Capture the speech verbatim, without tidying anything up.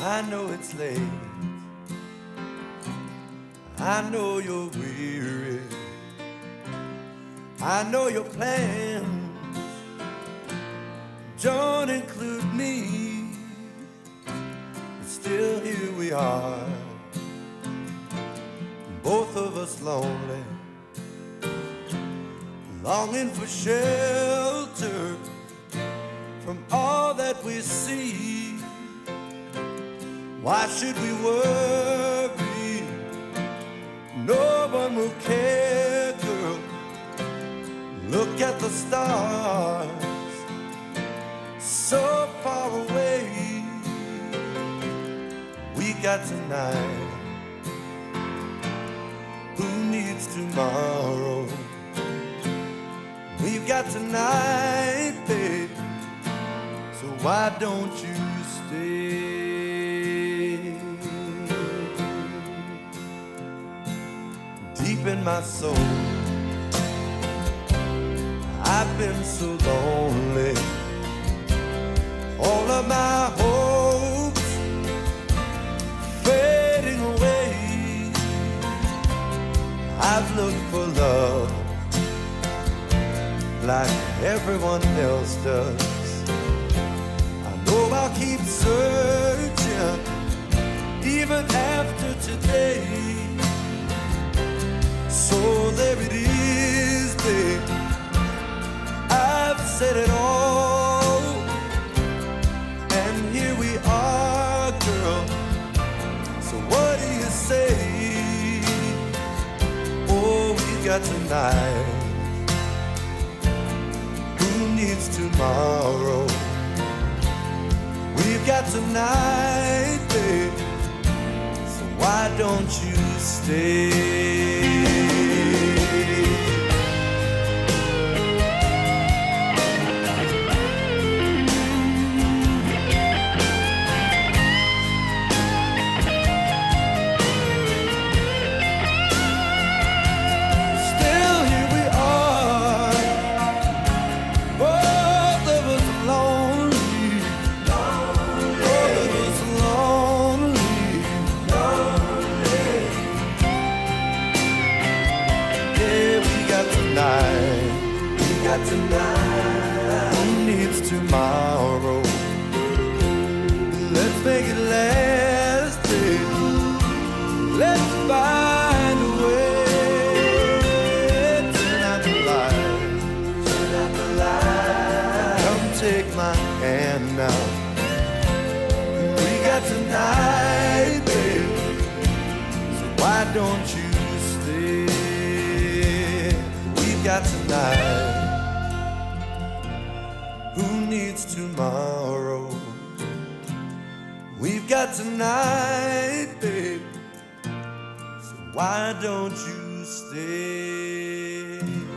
I know it's late, I know you're weary, I know your plans don't include me, but still here we are, both of us lonely, longing for shelter from all that we see. Why should we worry? No one will care, girl. Look at the stars, so far away. We got tonight. Who needs tomorrow? We've got tonight, babe. So why don't you stay? Deep in my soul, I've been so lonely. All of my hopes fading away. I've looked for love like everyone else does. I know I'll keep searching even after today. So there it is, babe, I've said it all, and here we are, girl. So what do you say? Oh, we got tonight. Who needs tomorrow? We've got tonight, babe. So why don't you stay? Tonight, who needs tomorrow? Let's make it last, babe. Let's find a way. Turn out the light, turn out the light. Come take my hand now. We got tonight, babe. So why don't you stay? We've got tonight. Who needs tomorrow? We've got tonight, babe. So why don't you stay?